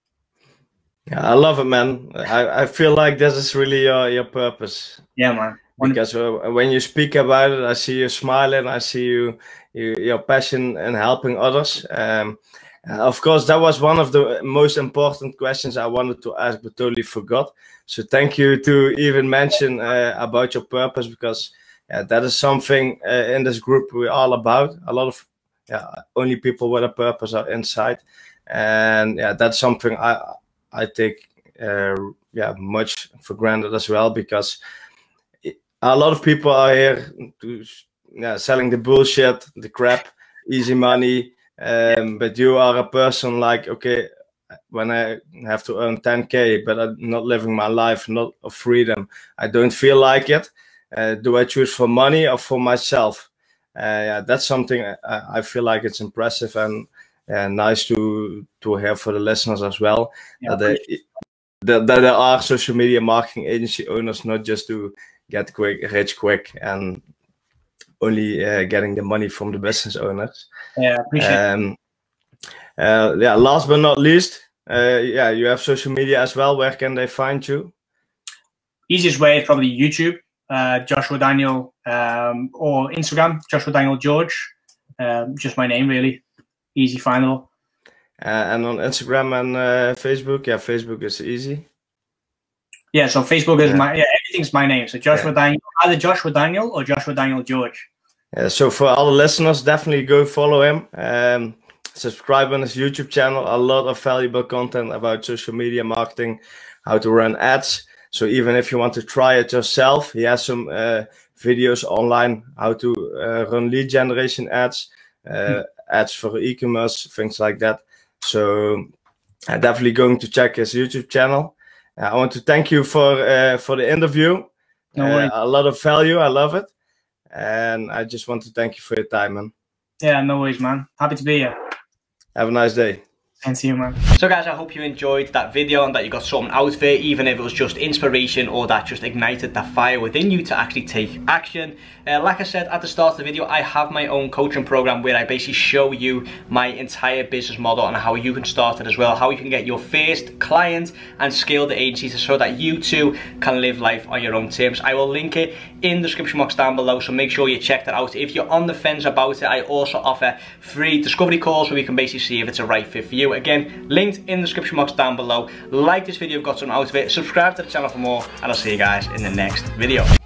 Yeah, I love it, man. I, I feel like this is really your, your purpose. Yeah, man. Because uh, when you speak about it, I see you smiling. I see you, you your passion in helping others. Um, of course, that was one of the most important questions I wanted to ask, but totally forgot. So thank you to even mention uh, about your purpose, because yeah, that is something uh, in this group we're all about. A lot of yeah, only people with a purpose are inside, and yeah, that's something I. I take uh, yeah much for granted as well, because it, a lot of people are here to, yeah, selling the bullshit, the crap, easy money. Um, but you are a person like, okay, when I have to earn ten K, but I'm not living my life, not of freedom, I don't feel like it. Uh, do I choose for money or for myself? Uh, yeah, that's something I, I feel like it's impressive and. And nice to to hear for the listeners as well, yeah, that, they, that, that there are social media marketing agency owners, not just to get quick rich quick and only uh, getting the money from the business owners. Yeah, appreciate um, uh, yeah, last but not least, uh, yeah, you have social media as well. Where can they find you? Easiest way is probably YouTube, uh, Joshua Daniel, um, or Instagram, Joshua Daniel George. Um, just my name, really. Easy findable. Uh, and on Instagram and uh, Facebook, yeah, Facebook is easy. Yeah, so Facebook is yeah. my, yeah, everything's my name. So Joshua yeah. Daniel, either Joshua Daniel or Joshua Daniel George. Yeah, so for all the listeners, definitely go follow him. Um, subscribe on his YouTube channel. A lot of valuable content about social media marketing, how to run ads. So even if you want to try it yourself, he has some uh, videos online, how to uh, run lead generation ads. Uh, mm-hmm. ads for e-commerce, things like that. So I'm definitely going to check his YouTube channel. Uh, I want to thank you for uh, for the interview. No uh, a lot of value. I love it. And I just want to thank you for your time, man. Yeah, no worries, man. Happy to be here. Have a nice day. And see you, man. So guys, I hope you enjoyed that video and that you got something out of it, even if it was just inspiration or that just ignited that fire within you to actually take action. Uh, like I said at the start of the video, I have my own coaching program where I basically show you my entire business model and how you can start it as well, how you can get your first client and scale the agency so that you too can live life on your own terms. I will link it in the description box down below, so make sure you check that out. If you're on the fence about it, I also offer free discovery calls where we can basically see if it's a right fit for you. Again, linked in the description box down below. Like this video if you got something out of it, subscribe to the channel for more, and I'll see you guys in the next video.